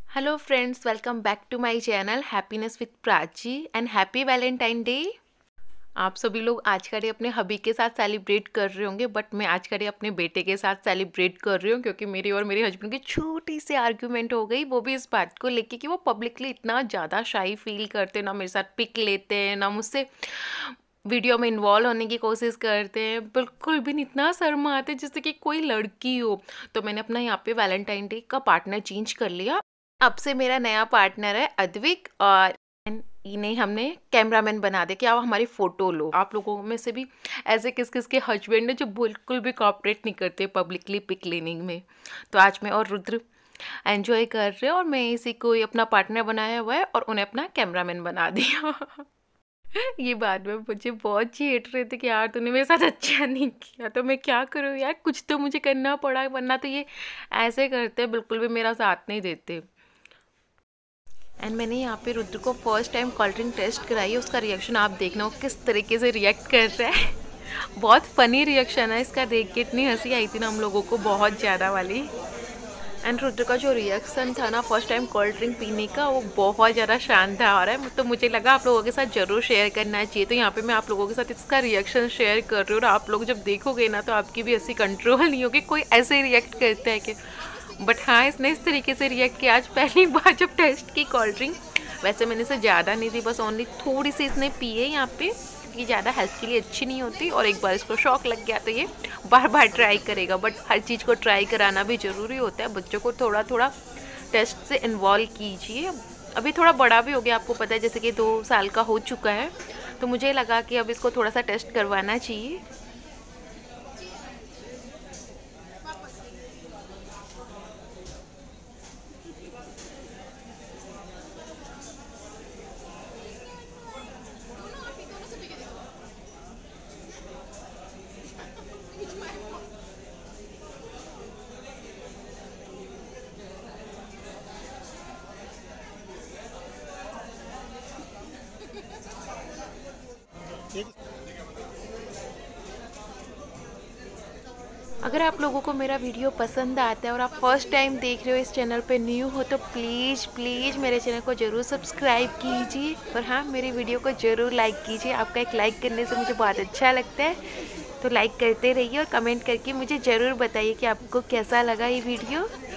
Hello friends, welcome back to my channel happiness with Prachi and happy Valentine day. आप सभी लोग आज का डे अपने हबी के साथ सेलिब्रेट कर रहे होंगे, बट मैं आज का डे अपने बेटे के साथ सेलिब्रेट कर रही हूँ क्योंकि मेरी और मेरे हस्बैंड की छोटी सी आर्ग्यूमेंट हो गई। वो भी इस बात को लेके कि वो पब्लिकली इतना ज़्यादा शाई फील करते, ना मेरे साथ पिक लेते हैं, ना मुझसे वीडियो में इन्वॉल्व होने की कोशिश करते हैं, बिल्कुल भी नहीं, इतना शर्माते जैसे कि कोई लड़की हो। तो मैंने अपना यहाँ पे वैलेंटाइन डे का पार्टनर चेंज कर लिया। अब से मेरा नया पार्टनर है अद्विक, और इन्हें हमने कैमरामैन बना दे कि आप हमारी फ़ोटो लो। आप लोगों में से भी ऐसे किस किस के हस्बैंड है जो बिल्कुल भी कॉपरेट नहीं करते पब्लिकली पिक लेने में। तो आज मैं और रुद्र एंजॉय कर रहे हैं और मैं इसी को अपना पार्टनर बनाया हुआ है और उन्हें अपना कैमरामैन बना दिया। ये बाद में मुझे बहुत छेड़ रहे थे कि यार तूने मेरे साथ अच्छा नहीं किया। तो मैं क्या करूँ यार, कुछ तो मुझे करना पड़ा, वरना तो ये ऐसे करते बिल्कुल भी मेरा साथ नहीं देते। एंड मैंने यहाँ पे रुद्र को first time cold drink taste कराई है। उसका रिएक्शन आप देखना वो किस तरीके से रिएक्ट कर रहा है। बहुत फनी रिएक्शन है इसका, देख के इतनी हंसी आई थी ना हम लोगों को, बहुत ज़्यादा वाली। एंड रुद्र का जो रिएक्शन था ना फर्स्ट टाइम कोल्ड ड्रिंक पीने का, वो बहुत ज़्यादा शानदार है। तो मुझे लगा आप लोगों के साथ ज़रूर शेयर करना चाहिए। तो यहाँ पे मैं आप लोगों के साथ इसका रिएक्शन शेयर कर रही हूँ और आप लोग जब देखोगे ना तो आपकी भी ऐसी कंट्रोल नहीं होगी, कोई ऐसे रिएक्ट करता है कि। बट हाँ, इसने इस तरीके से रिएक्ट किया आज पहली बार जब टेस्ट की कोल्ड ड्रिंक। वैसे मैंने इसे ज़्यादा नहीं दी, बस ओनली थोड़ी सी इसने पी है यहाँ पे, क्योंकि ज़्यादा हेल्थ के लिए अच्छी नहीं होती। और एक बार इसको शौक लग गया तो ये बार बार ट्राई करेगा। बट हर चीज़ को ट्राई कराना भी ज़रूरी होता है, बच्चों को थोड़ा थोड़ा टेस्ट से इन्वॉल्व कीजिए। अभी थोड़ा बड़ा भी हो गया, आपको पता है, जैसे कि 2 साल का हो चुका है। तो मुझे लगा कि अब इसको थोड़ा सा टेस्ट करवाना चाहिए। अगर आप लोगों को मेरा वीडियो पसंद आता है और आप फर्स्ट टाइम देख रहे हो, इस चैनल पे न्यू हो, तो प्लीज़ प्लीज़ मेरे चैनल को ज़रूर सब्सक्राइब कीजिए और हाँ, मेरी वीडियो को ज़रूर लाइक कीजिए। आपका एक लाइक करने से मुझे बहुत अच्छा लगता है, तो लाइक करते रहिए और कमेंट करके मुझे ज़रूर बताइए कि आपको कैसा लगा ये वीडियो।